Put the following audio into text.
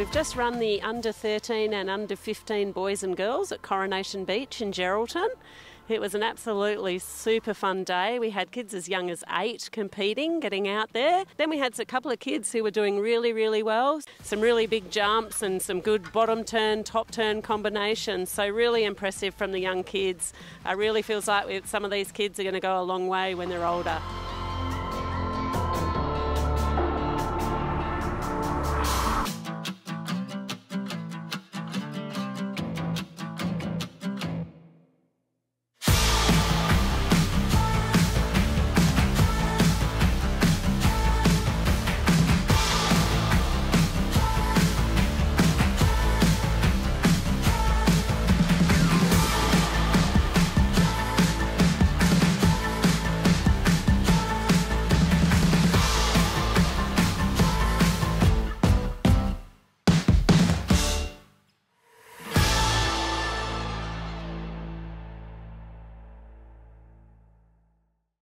we've just run the under 13 and under 15 boys and girls at Coronation Beach in Geraldton. It was an absolutely super fun day. We had kids as young as 8 competing, getting out there. Then we had a couple of kids who were doing really, really well. Some really big jumps and some good bottom turn, top turn combinations. So really impressive from the young kids. It really feels like some of these kids are going to go a long way when they're older.